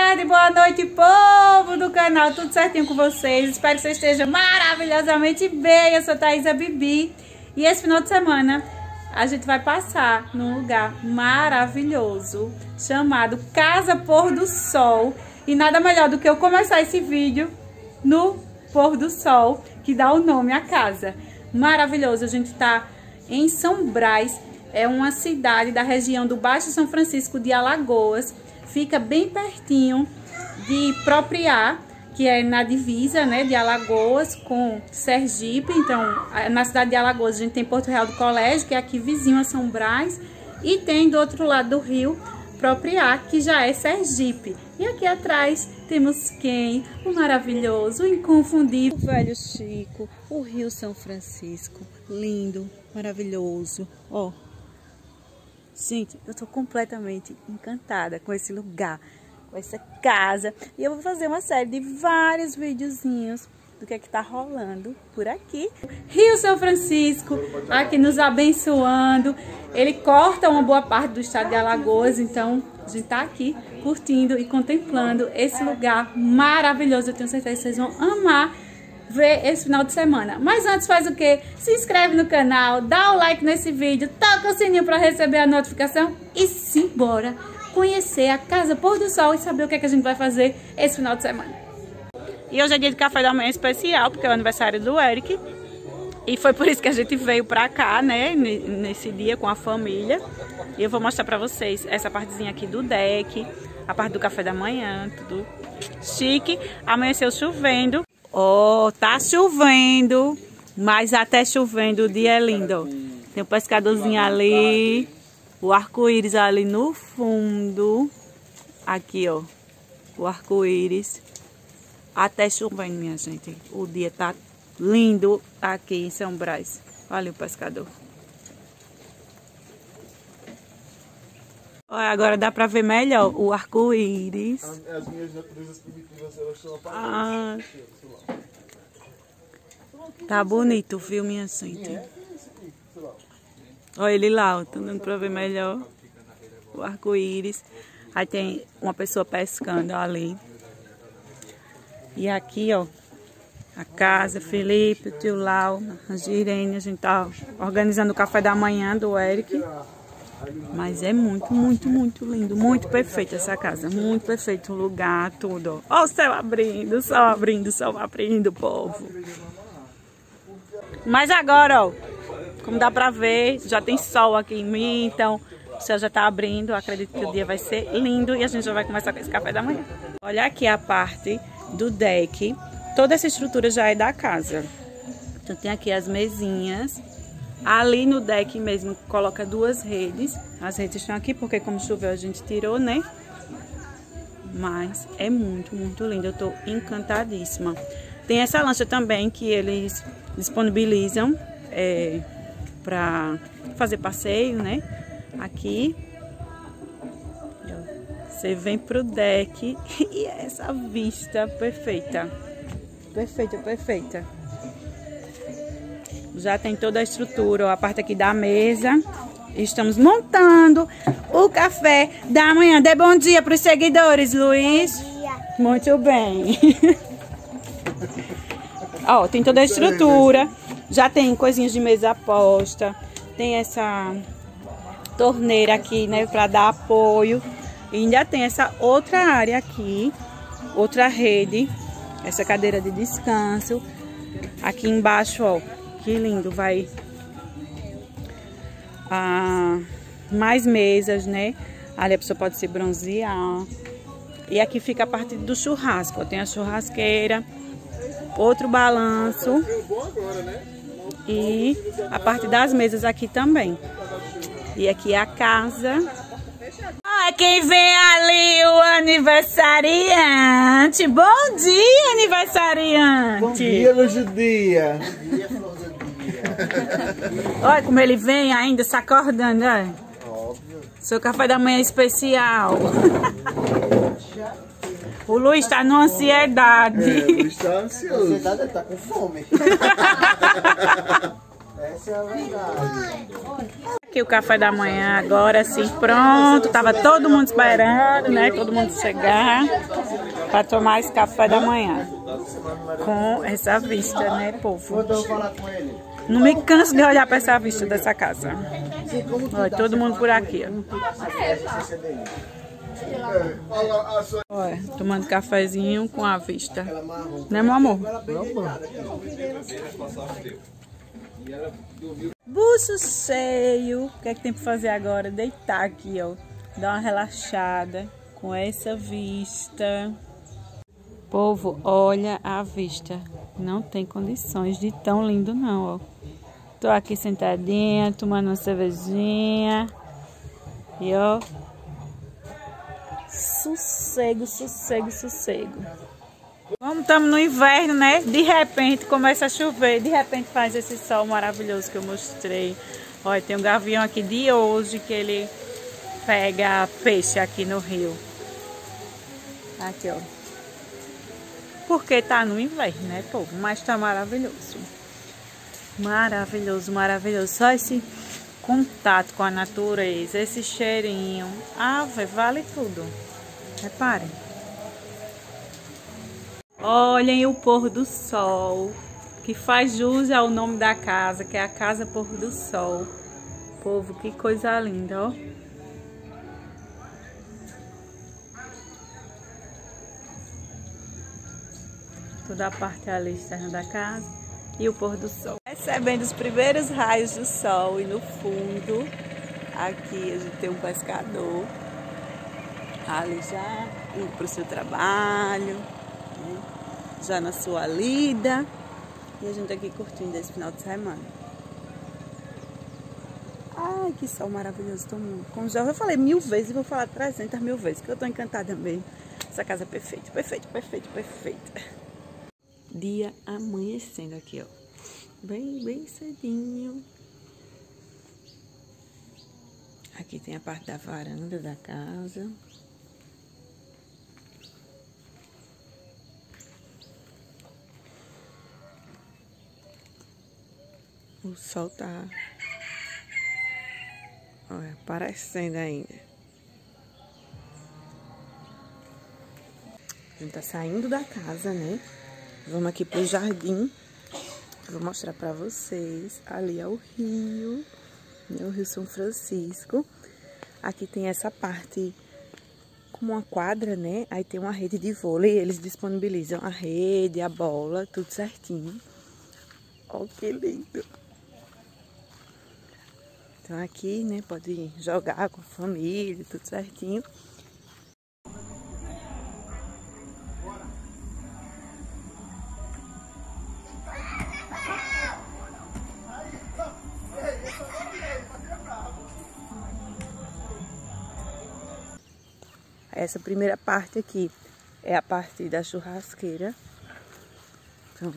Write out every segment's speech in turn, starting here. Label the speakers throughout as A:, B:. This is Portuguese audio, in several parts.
A: tarde, boa noite, povo do canal, tudo certinho com vocês? Espero que vocês estejam maravilhosamente bem. Eu sou Thaisa Bibi e esse final de semana a gente vai passar num lugar maravilhoso chamado Casa Pôr do Sol. E nada melhor do que eu começar esse vídeo no pôr do sol, que dá o nome à casa. Maravilhoso, a gente tá em São Brás, é uma cidade da região do Baixo São Francisco de Alagoas. Fica bem pertinho de Propriá, que é na divisa, né, de Alagoas com Sergipe. Então, na cidade de Alagoas a gente tem Porto Real do Colégio, que é aqui vizinho a São Brás, e tem do outro lado do rio Propriá, que já é Sergipe. E aqui atrás temos quem? O maravilhoso, o inconfundível, o velho Chico, o Rio São Francisco, lindo, maravilhoso. Ó, gente, eu tô completamente encantada com esse lugar, com essa casa. E eu vou fazer uma série de vários videozinhos do que é que tá rolando por aqui. Rio São Francisco, aqui nos abençoando. Ele corta uma boa parte do estado de Alagoas, então a gente tá aqui curtindo e contemplando esse lugar maravilhoso. Eu tenho certeza que vocês vão amar ver esse final de semana. Mas antes, faz o quê? Se inscreve no canal, dá o like nesse vídeo, toca o sininho para receber a notificação e simbora conhecer a Casa Pôr do Sol e saber o que é que a gente vai fazer esse final de semana. E hoje é dia de café da manhã especial, porque é o aniversário do Eric. E foi por isso que a gente veio pra cá, né, nesse dia com a família. E eu vou mostrar pra vocês essa partezinha aqui do deck, a parte do café da manhã, tudo chique. Amanheceu chovendo. Oh, tá chovendo, mas até chovendo o dia é lindo. Tem o pescadorzinho ali, o arco-íris ali no fundo. Aqui, ó, o arco-íris. Até chovendo, minha gente. O dia tá lindo aqui em São Brás. Olha o pescador. Olha, agora dá pra ver melhor o arco-íris. As minhas naturezas primitivas, elas estão apagadas. Tá bonito, viu, minha gente? Olha ele lá, ó. Tá dando pra ver melhor o arco-íris. Aí tem uma pessoa pescando ali. E aqui, ó, a casa, Felipe, o tio Lau, a Girene, a gente tá organizando o café da manhã do Eric. Mas é muito, muito, muito lindo, muito perfeito essa casa, muito perfeito o lugar, tudo, ó. Ó o céu abrindo, o sol abrindo, povo. Mas agora, ó, como dá pra ver, já tem sol aqui em mim, então o céu já tá abrindo, eu acredito que o dia vai ser lindo e a gente já vai começar com esse café da manhã. Olha aqui a parte do deck, toda essa estrutura já é da casa. Então tem aqui as mesinhas, ali no deck mesmo coloca duas redes, as redes estão aqui porque como choveu a gente tirou, né? Mas é muito, muito lindo, eu tô encantadíssima. Tem essa lancha também que eles disponibilizam pra fazer passeio, né? Aqui você vem pro deck e é essa vista perfeita. Perfeita, perfeita. Já tem toda a estrutura, ó, a parte aqui da mesa. Estamos montando o café da manhã. Dê bom dia para os seguidores, Luiz. Bom dia. Muito bem. Ó, tem toda a estrutura. Já tem coisinhas de mesa posta. Tem essa torneira aqui, né, para dar apoio. E ainda tem essa outra área aqui, outra rede, essa cadeira de descanso. Aqui embaixo, ó, que lindo, vai mais mesas, né? Ali a pessoa pode se bronzear. E aqui fica a parte do churrasco, ó, tem a churrasqueira, outro balanço e a parte das mesas aqui também. E aqui é a casa. Olha quem vem ali, o aniversariante. Bom dia, aniversariante.
B: Bom dia, luz do dia.
A: Olha como ele vem ainda se acordando, olha.
B: Óbvio.
A: Seu café da manhã é especial. O Luiz está numa ansiedade.
B: O Luiz está ansioso.
C: Ansiedade, ele tá com fome. Essa é a verdade.
A: aqui o café da manhã agora, assim, pronto. Tava todo mundo esperando, né? Todo mundo chegar para tomar esse café da manhã. Com essa vista, né, povo? Não me canso de olhar para essa vista dessa casa. Olha, todo mundo por aqui, ó. Olha, tomando cafezinho com a vista. Né, meu amor? Buço cheio. O que é que tem pra fazer agora? Deitar aqui, ó. Dar uma relaxada com essa vista. Povo, olha a vista. Não tem condições de tão lindo, não, ó. Tô aqui sentadinha, tomando uma cervejinha. E, ó. Sossego, sossego, sossego. Como estamos no inverno, né? De repente começa a chover. De repente faz esse sol maravilhoso que eu mostrei. Olha, tem um gavião aqui de hoje que ele pega peixe aqui no rio. Aqui, ó. Porque tá no inverno, né, povo? Mas tá maravilhoso. Maravilhoso, maravilhoso. Só esse contato com a natureza, esse cheirinho. Vale tudo. Reparem. Olhem o pôr do sol, que faz jus ao nome da casa, que é a Casa Pôr do Sol. Povo, que coisa linda, ó. Toda a parte ali externa da casa e o pôr do sol. Recebendo os primeiros raios do sol e no fundo, aqui a gente tem um pescador, ali já indo para o seu trabalho, né? Já na sua lida, e a gente aqui curtindo esse final de semana. Ai, que sol maravilhoso, como já falei 1000 vezes, e vou falar 300 mil vezes, que eu tô encantada também. Essa casa é perfeita, perfeita, perfeita, perfeita. Dia amanhecendo aqui, ó. Bem cedinho. Aqui tem a parte da varanda da casa. O sol tá, olha, aparecendo ainda. A gente tá saindo da casa, né? Vamos aqui pro jardim. Vou mostrar pra vocês. Ali é o rio, né? O Rio São Francisco. Aqui tem essa parte como uma quadra, né? Aí tem uma rede de vôlei. Eles disponibilizam a rede, a bola, tudo certinho. Olha que lindo. Então aqui, né, pode jogar com a família, tudo certinho. Essa primeira parte aqui é a parte da churrasqueira. Então,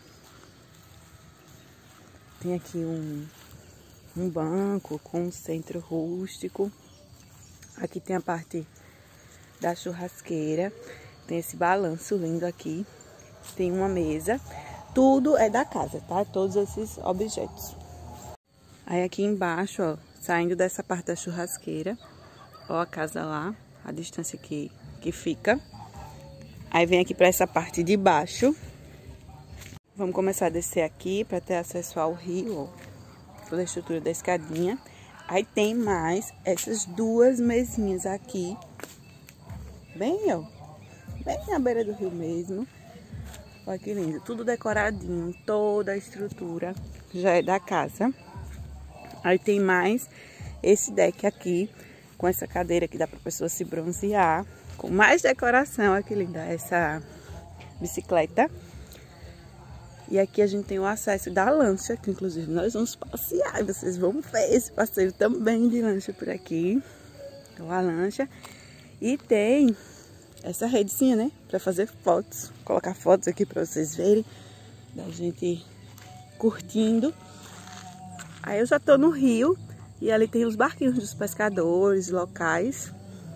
A: tem aqui um banco com um centro rústico. Aqui tem a parte da churrasqueira. Tem esse balanço lindo aqui. Tem uma mesa. Tudo é da casa, tá? Todos esses objetos. Aí aqui embaixo, ó, saindo dessa parte da churrasqueira, ó a casa lá, a distância que fica. Aí vem aqui para essa parte de baixo. Vamos começar a descer aqui para ter acesso ao rio, ó. Toda a estrutura da escadinha. Aí tem mais essas duas mesinhas aqui. Bem, ó. Bem na beira do rio mesmo. Olha que lindo. Tudo decoradinho. Toda a estrutura já é da casa. Aí tem mais esse deck aqui. Com essa cadeira que dá pra pessoa se bronzear. Com mais decoração. Olha que linda essa bicicleta. E aqui a gente tem o acesso da lancha, que inclusive nós vamos passear. Vocês vão ver esse passeio também de lancha por aqui. Então a lancha. E tem essa redezinha, né? Pra fazer fotos. Vou colocar fotos aqui pra vocês verem. Da gente curtindo. Aí eu já tô no rio. E ali tem os barquinhos dos pescadores locais.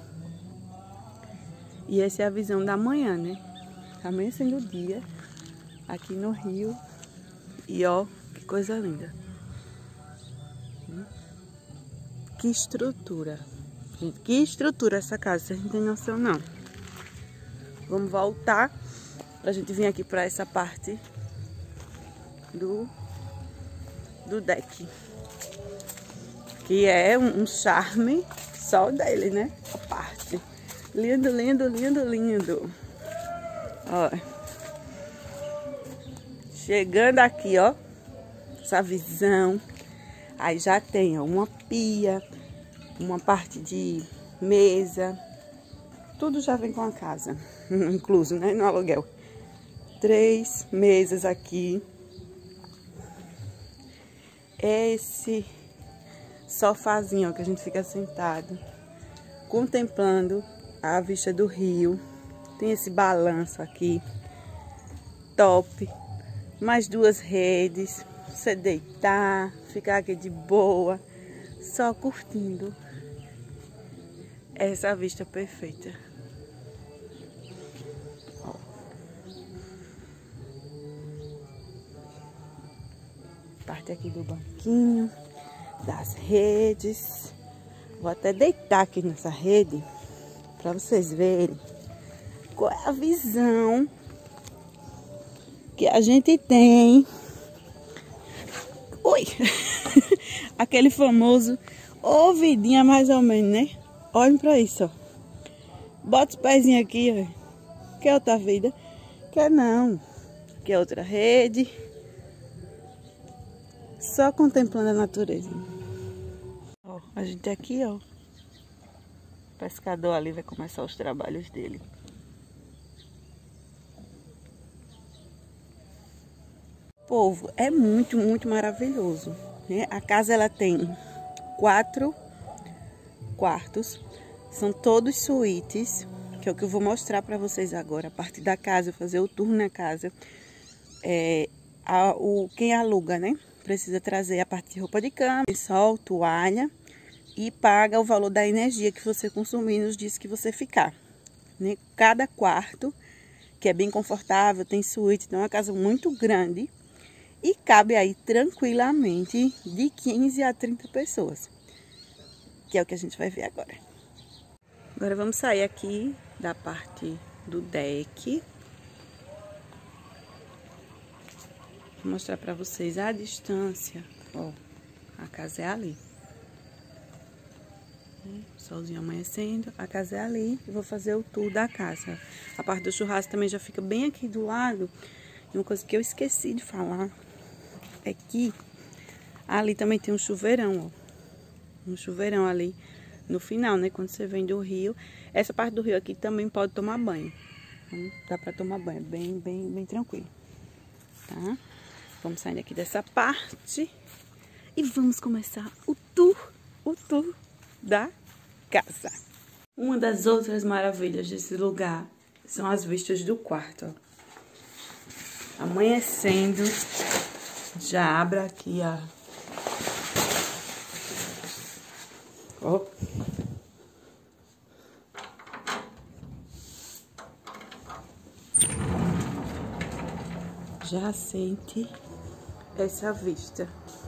A: E essa é a visão da manhã, né? Tá amanhecendo o dia. Aqui no rio. E ó, que coisa linda. que estrutura. Gente, que estrutura essa casa, vocês não tem noção não. Vamos voltar pra gente vir aqui pra essa parte do deck. Que é um charme só dele, né? A parte. Lindo, lindo, lindo, lindo. Ó. Chegando aqui, ó. Essa visão. Aí já tem, ó, uma pia, uma parte de mesa. Tudo já vem com a casa. Incluso, né? No aluguel. 3 mesas aqui. Esse sofazinho, ó, que a gente fica sentado, contemplando a vista do rio. Tem esse balanço aqui. Top. Mais 2 redes. Você deitar, ficar aqui de boa, só curtindo essa vista perfeita. Ó. Parte aqui do banquinho, das redes. Vou até deitar aqui nessa rede para vocês verem qual é a visão que a gente tem. Oi! Aquele famoso ouvidinha mais ou menos, né? Olhem pra isso, ó. Bota os pezinhos aqui, ó. Quer outra vida? Quer não. Quer outra rede. Só contemplando a natureza. Ó, a gente aqui, ó. O pescador ali vai começar os trabalhos dele. Povo, é muito, muito maravilhoso, né? A casa, ela tem 4 quartos, são todos suítes, que é o que eu vou mostrar para vocês agora. A parte da casa, fazer o tour na casa. Quem aluga, né? Precisa trazer a parte de roupa de cama, lençol, toalha e paga o valor da energia que você consumir nos dias que você ficar, né? Cada quarto, que é bem confortável, tem suíte, então é uma casa muito grande. E cabe aí tranquilamente de 15 a 30 pessoas. Que é o que a gente vai ver agora. Agora vamos sair aqui da parte do deck. Vou mostrar pra vocês a distância. Ó, a casa é ali. O solzinho amanhecendo, a casa é ali. E vou fazer o tour da casa. A parte do churrasco também já fica bem aqui do lado. E uma coisa que eu esqueci de falar é que ali também tem um chuveirão, ó. Um chuveirão ali no final, né? Quando você vem do rio. Essa parte do rio aqui também pode tomar banho. Então, dá pra tomar banho, bem tranquilo. Tá? Vamos sair aqui dessa parte e vamos começar o tour da casa. Uma das outras maravilhas desse lugar são as vistas do quarto, ó. Amanhecendo. Já abra aqui a... Ó. Já sente essa vista.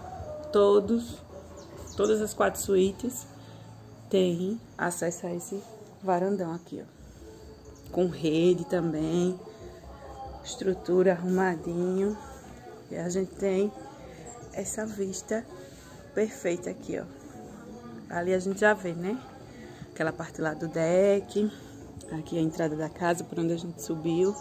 A: Todas as 4 suítes têm acesso a esse varandão aqui, ó. Com rede também. Estrutura arrumadinho. E a gente tem essa vista perfeita aqui, ó. Ali a gente já vê, né? Aquela parte lá do deck. Aqui a entrada da casa, por onde a gente subiu.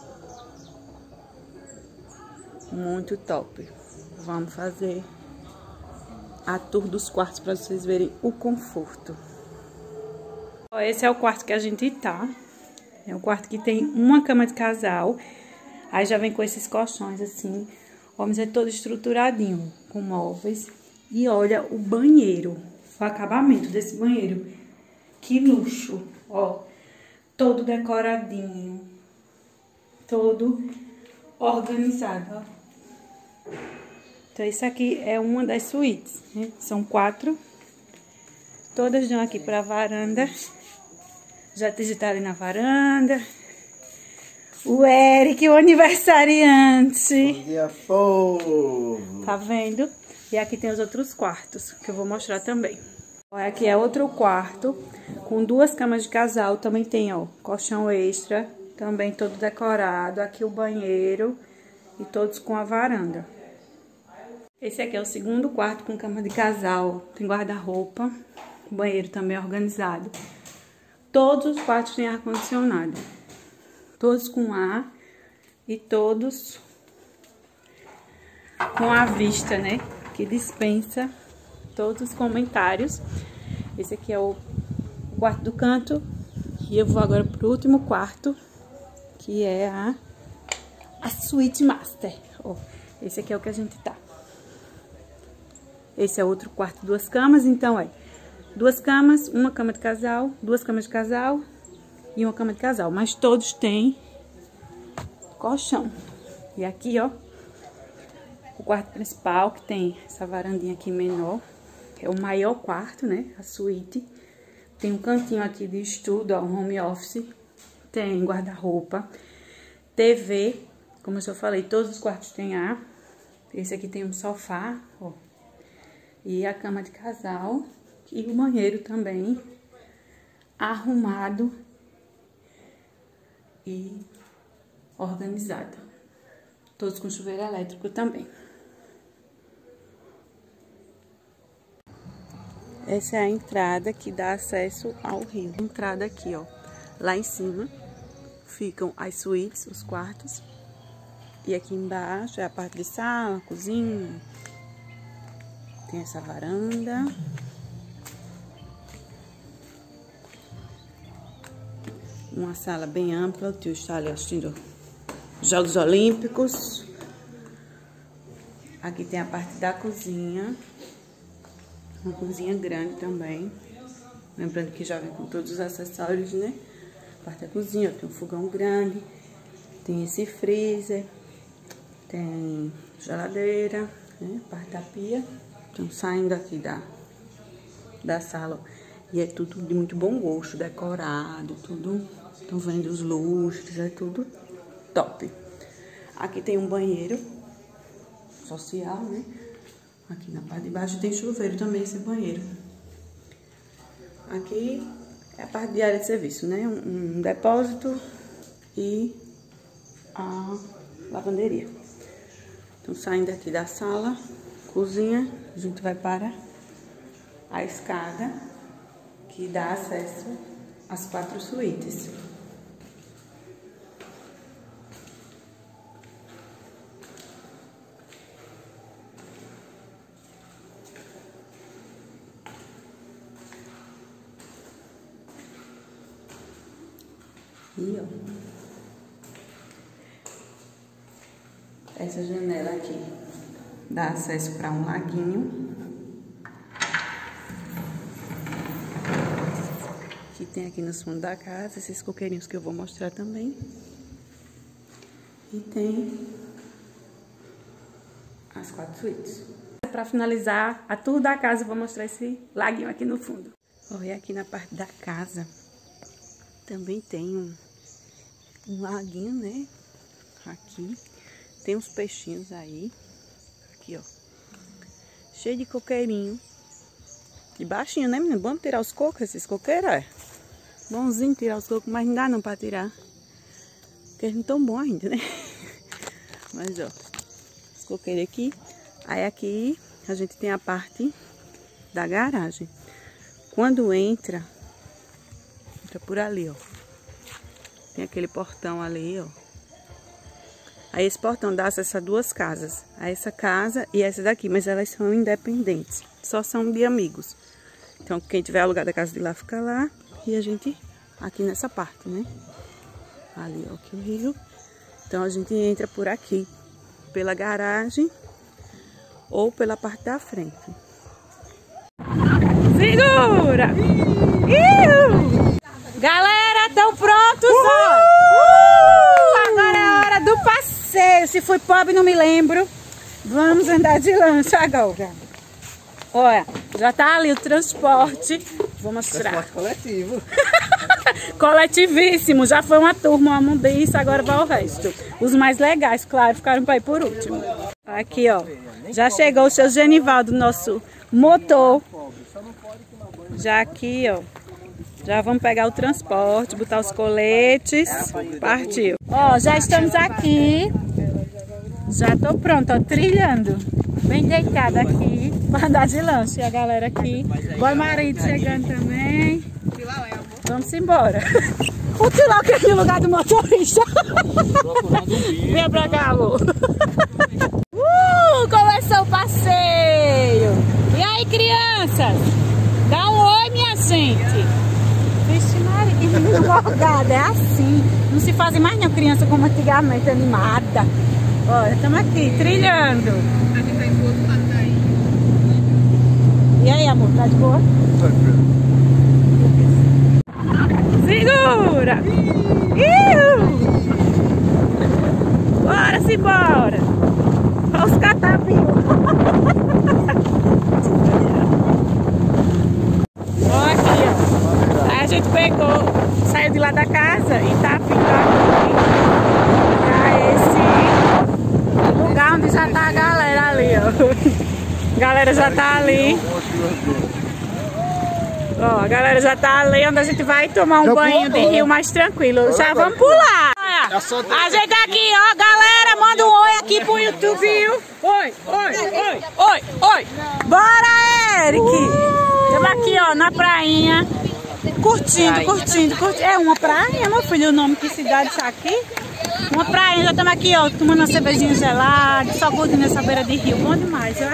A: Muito top. Vamos fazer a tour dos quartos para vocês verem o conforto. Ó, esse é o quarto que a gente tá. É um quarto que tem uma cama de casal. Aí já vem com esses colchões assim. Vamos ver todo estruturadinho, com móveis. E olha o banheiro, o acabamento desse banheiro. Que luxo, ó. Todo decoradinho. Todo organizado, ó. Então, isso aqui é uma das suítes, né? São 4. Todas dão aqui pra varanda. Já digitaram ali na varanda. O Eric, o aniversariante.
B: Bom dia, povo.
A: Tá vendo? E aqui tem os outros quartos, que eu vou mostrar também. Aqui é outro quarto, com 2 camas de casal. Também tem, ó, colchão extra, também todo decorado. Aqui o banheiro e todos com a varanda. Esse aqui é o segundo quarto com cama de casal. Tem guarda-roupa, banheiro também organizado. Todos os quartos têm ar-condicionado. Todos com ar e todos com a vista, né? Que dispensa todos os comentários. Esse aqui é o quarto do canto. E eu vou agora pro último quarto, que é a suíte master. Ó, esse aqui é o que a gente tá. Esse é outro quarto, 2 camas. Então, 2 camas, uma cama de casal, 2 camas de casal e uma cama de casal. Mas todos têm colchão. E aqui, ó, o quarto principal, que tem essa varandinha aqui menor. É o maior quarto, né? A suíte. Tem um cantinho aqui de estudo, ó, um home office. Tem guarda-roupa, TV. Como eu já falei, todos os quartos têm ar. Esse aqui tem um sofá, ó. E a cama de casal. E o banheiro também arrumado e organizado. Todos com chuveiro elétrico também. Essa é a entrada que dá acesso ao rio. Entrada aqui, ó. Lá em cima ficam as suítes, os quartos. E aqui embaixo é a parte de sala, cozinha. Tem essa varanda. Uma sala bem ampla. O tio está ali assistindo Jogos Olímpicos. Aqui tem a parte da cozinha. Uma cozinha grande também. Lembrando que já vem com todos os acessórios, né? A parte da cozinha, tem um fogão grande. Tem esse freezer. Tem geladeira, né? A parte da pia. Então, saindo aqui da sala, ó. E é tudo de muito bom gosto, decorado, tudo. Estão vendo os lustres, é tudo top. Aqui tem um banheiro social, né? Aqui na parte de baixo tem chuveiro também, esse banheiro. Aqui é a parte de área de serviço, né? Um depósito e a lavanderia. Então, saindo aqui da sala, cozinha, a gente vai para a escada que dá acesso às 4 suítes. E, ó, essa janela aqui dá acesso para um laguinho. Que tem aqui no fundo da casa, esses coqueirinhos que eu vou mostrar também. E tem as 4 suítes. Para finalizar a tour da casa, eu vou mostrar esse laguinho aqui no fundo. Olha, aqui na parte da casa também tem um laguinho, né? Aqui. Tem uns peixinhos aí. Aqui, ó. Cheio de coqueirinho. E baixinho, né, menina? Bom tirar os cocos, esses coqueiros, é. Bonzinho tirar os cocos, mas não dá não pra tirar. Porque eles não tão bons ainda, né? Mas, ó. Os coqueiros aqui. Aí aqui a gente tem a parte da garagem. Quando entra por ali, ó. Tem aquele portão ali, ó. Aí esse portão dá acesso a 2 casas. A essa casa e essa daqui, mas elas são independentes. Só são de amigos. Então, quem tiver alugado a casa de lá, fica lá. E a gente aqui nessa parte, né? Ali, ó, aqui o rio. Então, a gente entra por aqui. Pela garagem ou pela parte da frente. Segura! Galera, estão prontos, ó! Agora é a hora do passeio. Se fui pobre, não me lembro. Vamos andar de lancha agora. Olha, já tá ali o transporte. Vou mostrar.
B: Transporte coletivo.
A: Coletivíssimo. Já foi uma turma, uma mundiça, agora vai o resto. Os mais legais, claro, ficaram para ir por último. Aqui, ó. Já chegou o seu Genivaldo, nosso motor. Já aqui, ó. Já vamos pegar o transporte, botar os coletes. Partiu. Ó, já estamos aqui. Já tô pronta, ó, trilhando. Bem deitada aqui. Pra andar de lanche. E a galera aqui. Boy marido chegando também. Vamos embora. O Tiló que é aqui no lugar do motorista. Vem pra cá, amor. Começou o passeio. E aí, crianças? Dá um oi, minha gente. Vixe, Maria, morgada, é assim. Não se fazem mais não, criança como antigamente, animada. Olha, estamos aqui, trilhando. E aí, amor, tá de boa? Segura! Bora, simbora! Olha os catapios! Olha aqui, ó. Aí a gente pegou, saiu de lá da casa e tá vindo aqui pra esse lugar onde já tá a galera ali, ó. A galera já tá ali. Ó, a galera já tá ali onde a gente vai tomar um banho de rio mais tranquilo. Já vamos pular. Olha, a gente aqui, ó, galera, manda um oi aqui pro YouTube, viu? Oi, oi, oi, oi, oi. Bora, Eric! Estamos aqui, ó, na prainha, curtindo. É uma prainha, meu filho, o nome que cidade está aqui? Uma prainha, já estamos aqui, ó, tomando uma cervejinha gelada, só curtindo essa beira de rio, bom demais, ó.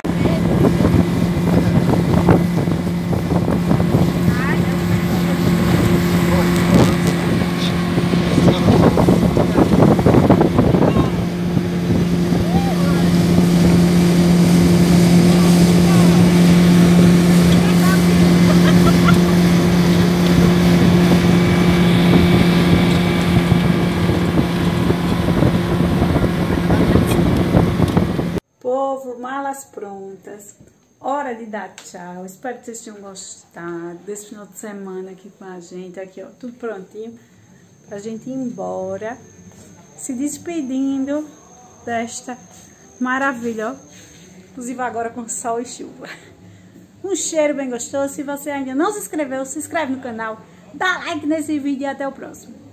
A: Povo, malas prontas, hora de dar tchau. Espero que vocês tenham gostado desse final de semana aqui com a gente. Aqui, ó, tudo prontinho pra gente ir embora, se despedindo desta maravilha, ó. Inclusive agora com sol e chuva. Um cheiro bem gostoso. Se você ainda não se inscreveu, se inscreve no canal, dá like nesse vídeo e até o próximo.